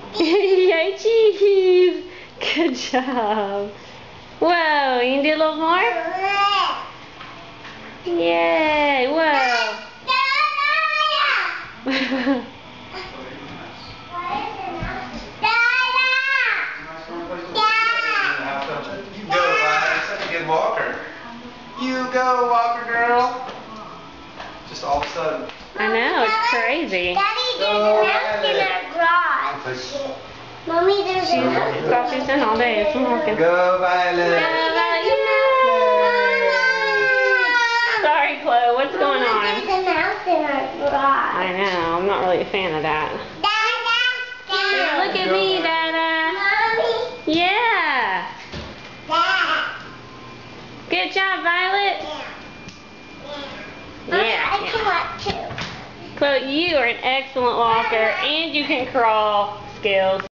Yay, cheese! Good job. Whoa, you can do a little more? Yay, whoa. Walker. You go, Walker girl. Just all of a sudden. I know, it's crazy. Daddy, there's a mouse in our garage. Mommy, there's a mouse. That's all she's done all day. It's walking. Go, Violet. Sorry, Chloe. What's going on? There's a mouse in our garage. I know. I'm not really a fan of that. Dada. Look at me, Dada. Mommy. Yeah. Dad. Good job, Violet. Yeah. I can walk too. Chloe, you are an excellent walker, and you can crawl skills.